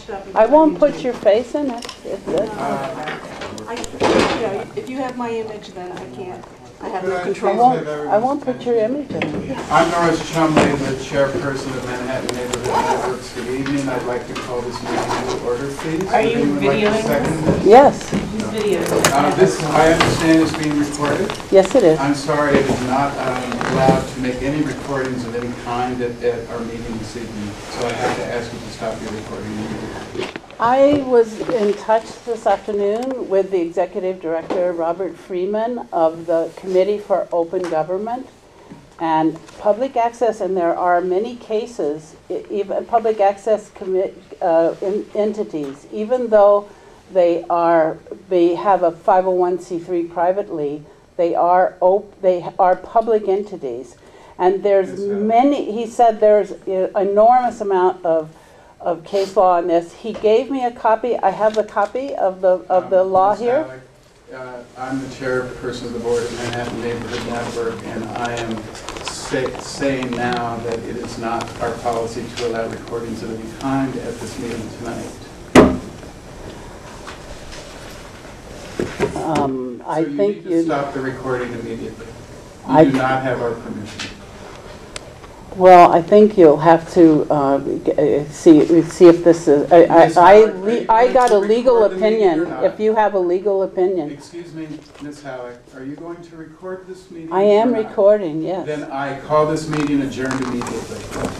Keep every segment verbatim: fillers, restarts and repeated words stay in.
up. I won't put your face in it. It's, it's, Uh, I, you know, if you have my image, then I can't. I have no I control. won't, I won't put your image in it. I'm Norris Chumley, the chairperson of Manhattan Neighborhood Networks. Good evening. I'd like to call this meeting to order, please. Are you Anyone like to videoing second this? Yes, Who's videoing? Uh, this, I understand, is being recorded. yes it is. I'm sorry, it is not um, allowed to make any recordings of any kind at, at our meeting this evening, so I have to ask you to stop your recording immediately. I was in touch this afternoon with the Executive Director, Robert Freeman, of the Committee for Open Government and Public Access, and there are many cases, e- even public access commit, uh, in, entities, even though they are, they have a five oh one c three privately, they are, op they are public entities. And there's Yes, sir. many, he said there's an enormous amount of of case law on this. He gave me a copy. I have a copy of the of the Um, law Miz here. Halleck, uh, I'm the chairperson of the board of Manhattan Neighborhood Network, and I am say, saying now that it is not our policy to allow recordings of any kind at this meeting tonight. Um, I so you think need to you. stop the recording immediately. You I do not have our permission. Well, I think you'll have to uh, g- uh, see see if this is. I I, Miz I, Halleck, are le you I going got to a legal record the meeting or opinion. not? If you have a legal opinion, Excuse me, Miz Halleck, are you going to record this meeting? I am or not? recording. Yes. Then I call this meeting adjourned immediately.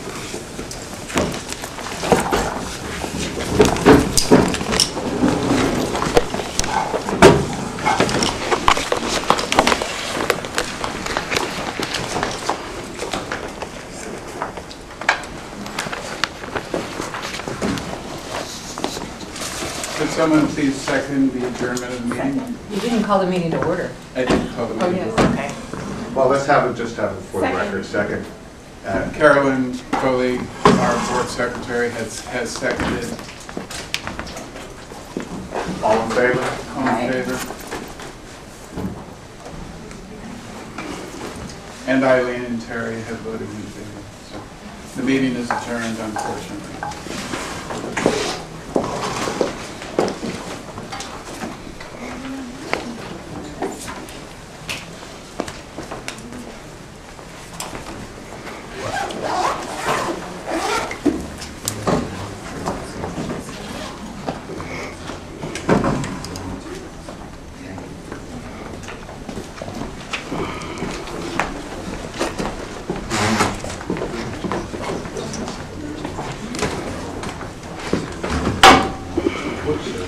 Could someone please second the adjournment of the meeting? You didn't call the meeting to order. I didn't call the Oh, meeting. yes, okay. Well, let's have it, just have it for the Second. record, second. Uh, Carolyn Foley, our board secretary, has, has seconded. All in favor? All in Aye. favor? And Eileen and Terry have voted in favor. So the meeting is adjourned, unfortunately. What's